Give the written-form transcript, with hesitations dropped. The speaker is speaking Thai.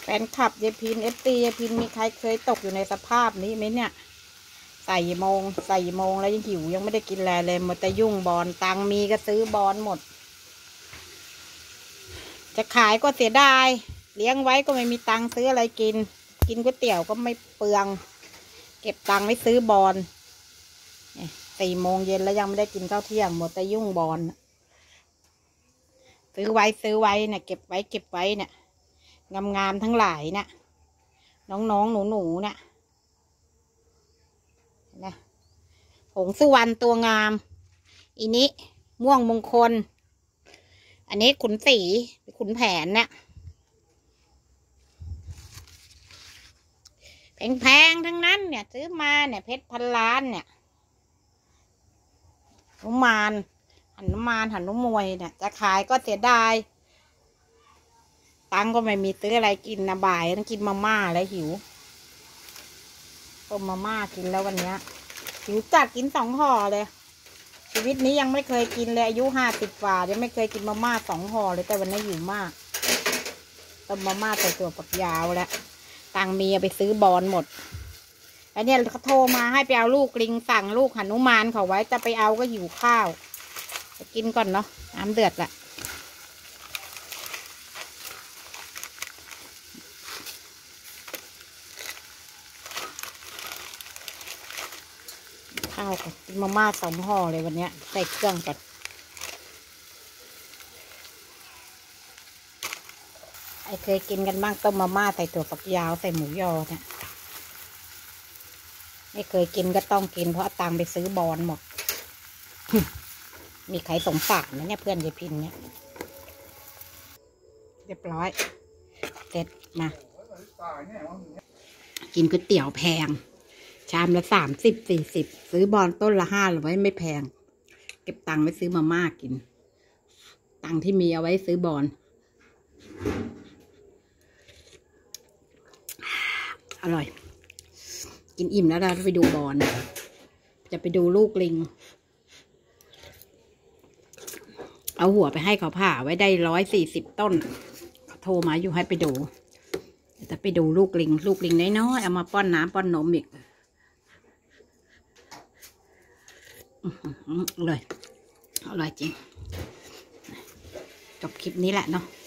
แฟนคลับยายพินFTยายพินมีใครเคยตกอยู่ในสภาพนี้ไหมเนี่ยใส่โมงแล้วยังหิวยังไม่ได้กินอะไรเลยหมดแต่ยุ่งบอลตังมีก็ซื้อบอลหมดจะขายก็เสียดายเลี้ยงไว้ก็ไม่มีตังซื้ออะไรกินก๋วยเตี๋ยวก็ไม่เปลืองเก็บตังไว้ซื้อบอล4 โมงเย็นแล้วยังไม่ได้กินข้าวเที่ยงหมดแต่ยุ่งบอลซื้อไว้เนี่ยเก็บไว้เนี่ยงามทั้งหลายเนี่ยน้องหนูเนี่ยนะผงสุวรรณตัวงามอีนี้ม่วงมงคลอันนี้ขุนศรีขุนแผนเนี่ยแพงทั้งนั้นเนี่ยซื้อมาเนี่ยเพชร1,000,000,000เนี่ยหนุมานหันุมวยเนี่ยจะขายก็เสียดายตังก็ไม่มีซื้ออะไรกินนะบ่ายต้องกินมาม่าแล้วหิวต้มมาม่ากินแล้ววันนี้หิวจัดกิน2 ห่อเลยชีวิตนี้ยังไม่เคยกินเลยอายุ50 กว่ายังไม่เคยกินมาม่า2 ห่อเลยแต่วันนี้หิวมากต้มมาม่าใส่ตัวฝักยาวแล้วตังมีไปซื้อบอลหมดแล้วเนี่ยเขาโทรมาให้ไปเอาลูกลิงสั่งลูกหนุมานเขาไว้จะไปเอาก็หิวข้าวไปกินก่อนเนาะน้ำเดือดละข้าวก่อนกินมาม่า2 ห่อเลยวันนี้ใส่เครื่องก่อนเคยกินกันบ้างต้มมาม่าใส่ถั่วฝักยาวใส่หมูยอเนี่ยไม่เคยกินก็ต้องกินเพราะตังไปซื้อบอลหมด มีใครสงสารนะเนี่ยเพื่อนยายพินเนี่ยเรียบร้อยเสร็จมากินก๋วยเตี๋ยวแพงชามละ30-40ซื้อบอลต้นละ500ไม่แพงเก็บตังไว้ซื้อมาม่ากินตังที่มีเอาไว้ซื้อบอลอร่อยกินอิ่มแล้วเราไปดูบอลจะไปดูลูกลิงเอาหัวไปให้เขาผ่าไว้ได้140 ต้นเขาโทรมาอยู่ให้ไปดูจะไปดูลูกลิงน้อยๆเอามาป้อนน้ำป้อนนมอีกอร่อยจริงจบคลิปนี้แหละเนาะ